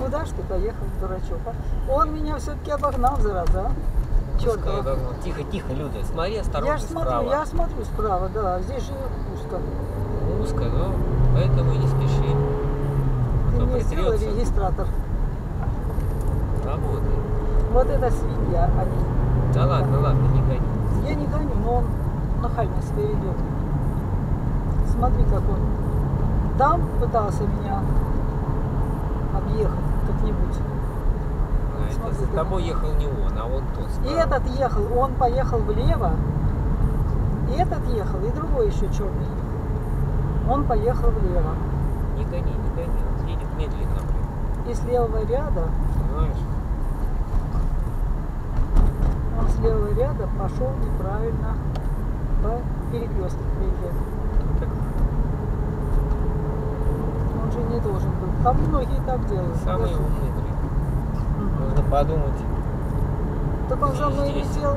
куда ж ты поехал, дурачок? А? Он меня все-таки обогнал, зараза. Черт. Тихо, тихо, Люда, смотри осторожно справа. Я смотрю справа, да, здесь же узко. Узко, но поэтому и не спеши. Ты мне сделал регистратор. Работает. Вот это свинья, они. Да ладно, ладно, не гони. Я не гоню, но он нахально себя ведет. Смотри, как он там пытался меня объехать как-нибудь. Это за тобой ехал не он, а вот тот справа. И этот ехал, он поехал влево. И этот ехал, и другой еще черный ехал. Он поехал влево. Не гони, он едет медленно. И с левого ряда, Понимаешь? он с левого ряда пошел неправильно по перекрестку приезжать. Так. Он же не должен был. Там многие так делают. Самый умный. Нужно подумать. Так он за мной летел.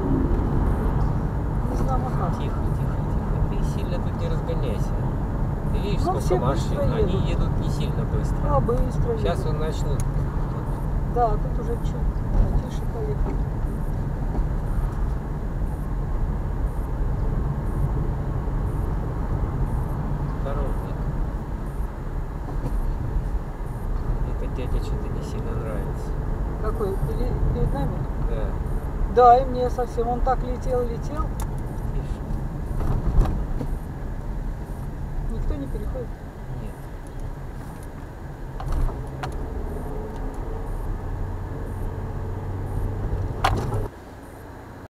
Не знаю, как. Тихо. Ты сильно тут не разгоняйся. Ты видишь, Ну, сколько машин, они едут не сильно быстро. А, быстро. Сейчас он начнут. Да, тут уже чуть тише поехали. Осторожненько. Этот дядя что-то не сильно нравится. Какой? Перед нами? Да. Да, и мне совсем. Он так летел. Тише. Никто не переходит. Нет.